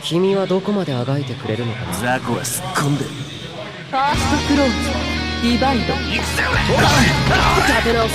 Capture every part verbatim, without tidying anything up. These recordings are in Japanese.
君はどこまであがいてくれるのかな。 雑魚はすっ込んでる。 ファーストクローズディバイド。 立て直せ。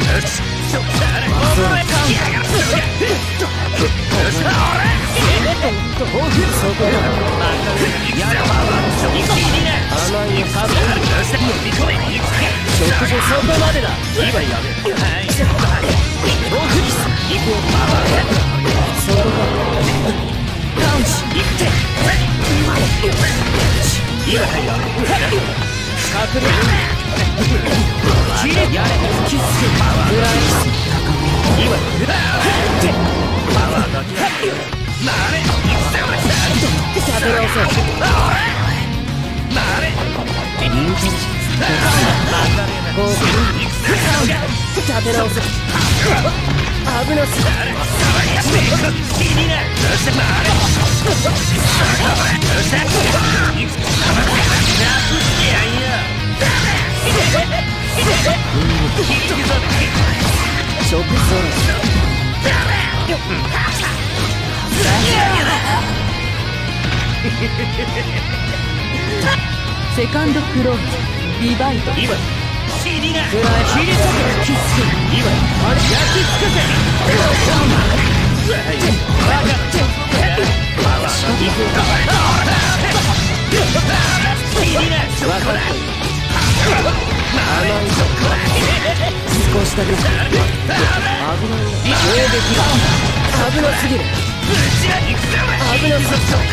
セカンドクローズディバイド。 少しだけ危なすぎる。危なすぎる。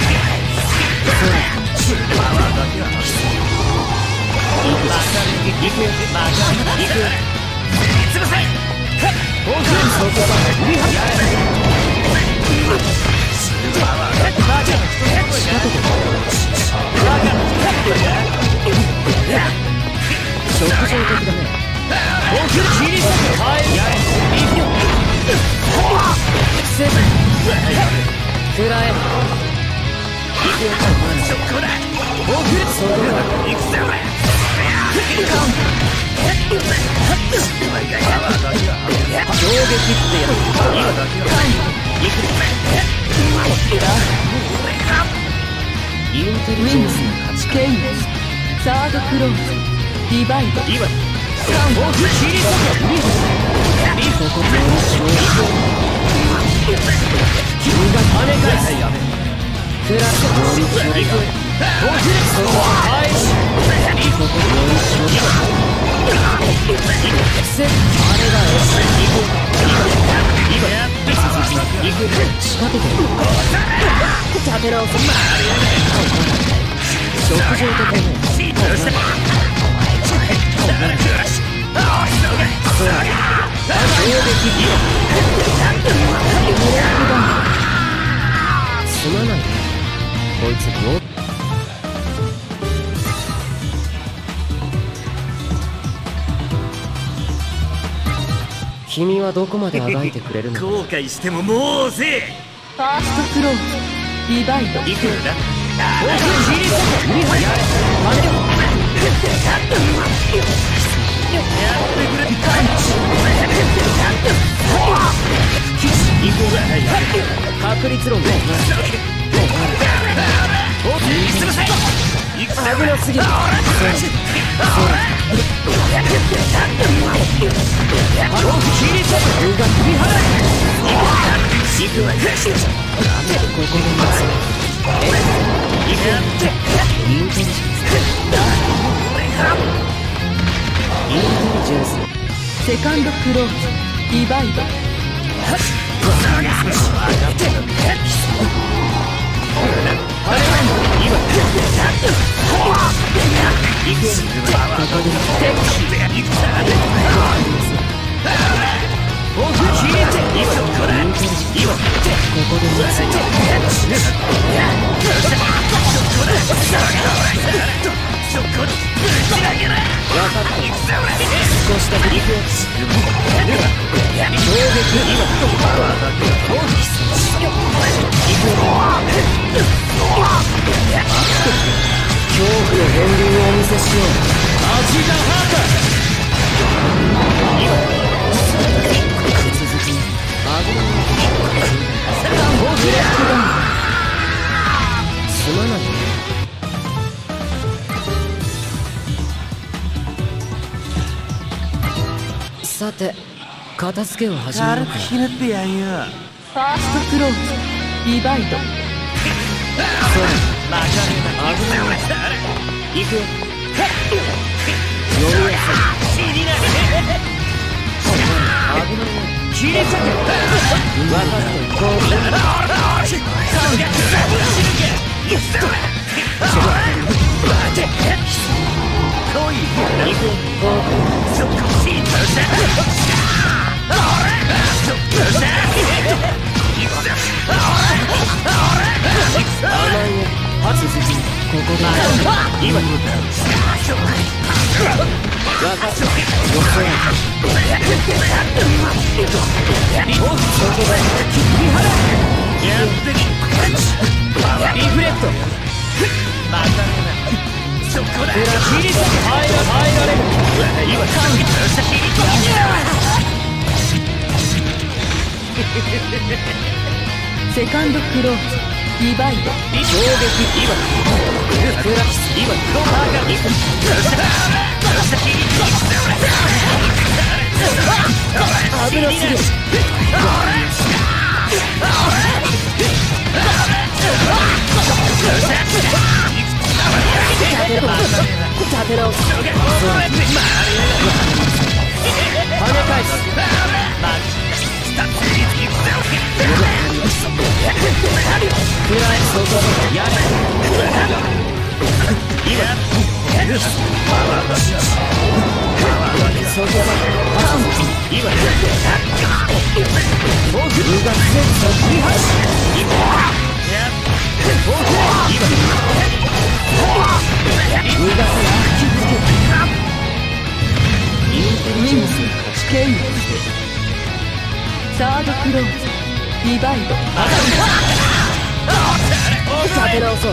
インテリジェンスの勝ち。 ケインサードクローズディバイド。 君が跳ね返す。フラッシュ立て直す。食事をとてもすまない。こいつどう君はどこまであがいてくれるのか。 後悔してももうぜ。 ファーストクローズディバイド。 いくらだ。 確率論で危なすぎる。 セカンドクローズディバイド。 さて片付けを始めようか。 軽くひねってやんよ。 ファーストクローズディバイド。 そうマジャレだ。危ない。行くよ。余裕やさい。死になれ。危ない。切れちゃう。分かった。こうだ。来い。行くよ。そこシートした。続きここで今のだ。分かった。よそや。リフレクト。またねな。そこだ。切り裂く。入られる。今かん。 セカンドクローズディバイド。 衝撃今クラキス今ローマーが行く。危なすぎる。立て直す。跳ね返す。くらえ外やれ。今外今僕がセンサー振り離し今僕今逃がせな。インテリジェンス危険サードクローズディバイド。 立て直そう。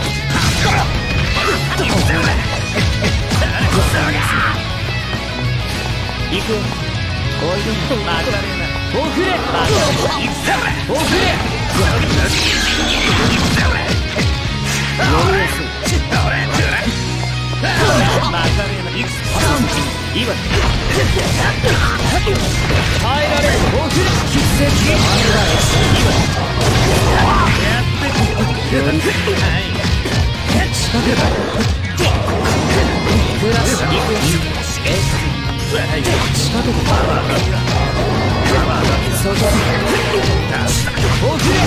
行くよ。おいで。またねな。おふれ。おふれ。余裕やすい。またねな。今耐えられる。おふれ。奇跡。今より仕掛けた。プラスにえ仕掛けた。そこおふれ。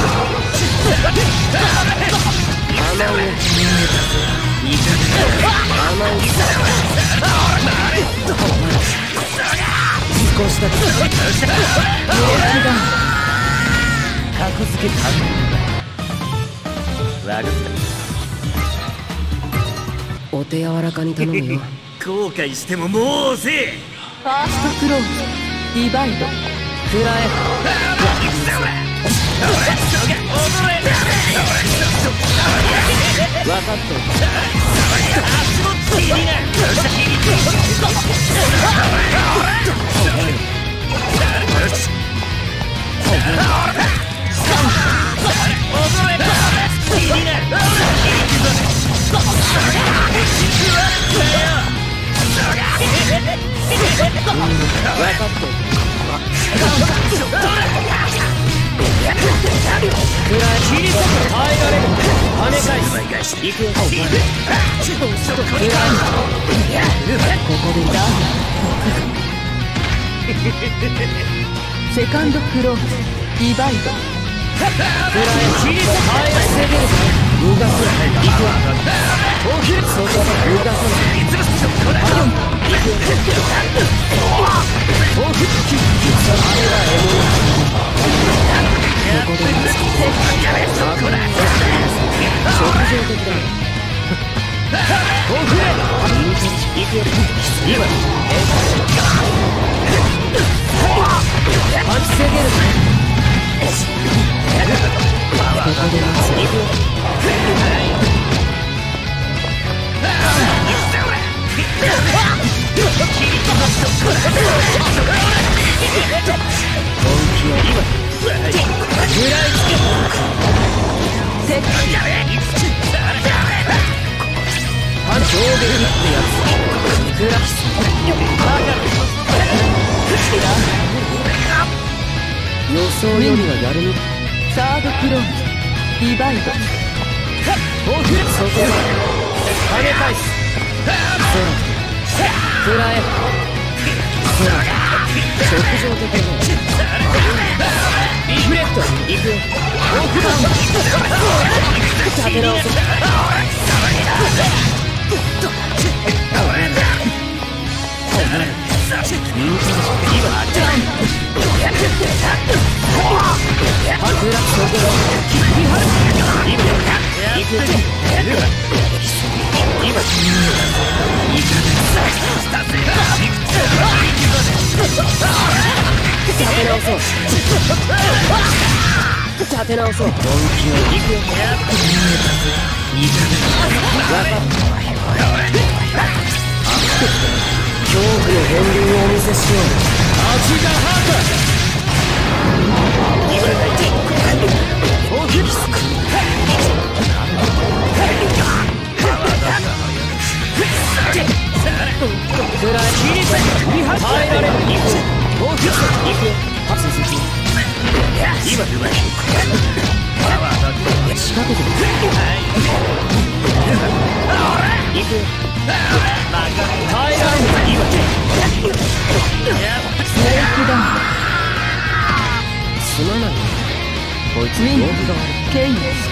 甘いね。甘いさ。少しだけ格付け可能だ。分かった。お手柔らかに頼むよ。 後悔してももうせえ。 ファーストクローズディバイド。 くらえ。分かった。行くよ。ここでだ。 セカンドクローズディバイド。 くらえ。切り裂く。はい、防げる。逃がすな。行くわ。おひれ。そこで逃がさない。行くよ。おひれ。あれはエモい。ここで待つ。そこだ。直情的だ。おふれ。行くよ。今パンチ防げる。ここで待つ。行くよ。本気を今食らいつけ。パンチ衝撃ってやつ。クラキス。バカ。 予想よりはやるみ。サードクローズディバイド。そこ跳ね返す。空空へ空直情的なリフレット行くよ。オープダウン立て直せ。立て直そう。本気をいくよ。恐怖の片鱗をお見せしよう。アジガハート。今だいて大きくくらい切り裂き耐えられる。大きくいくよ。続き今だい仕掛けてる。いくよ。耐えられる。今スネークダウン。すまない。こいつウィンケイン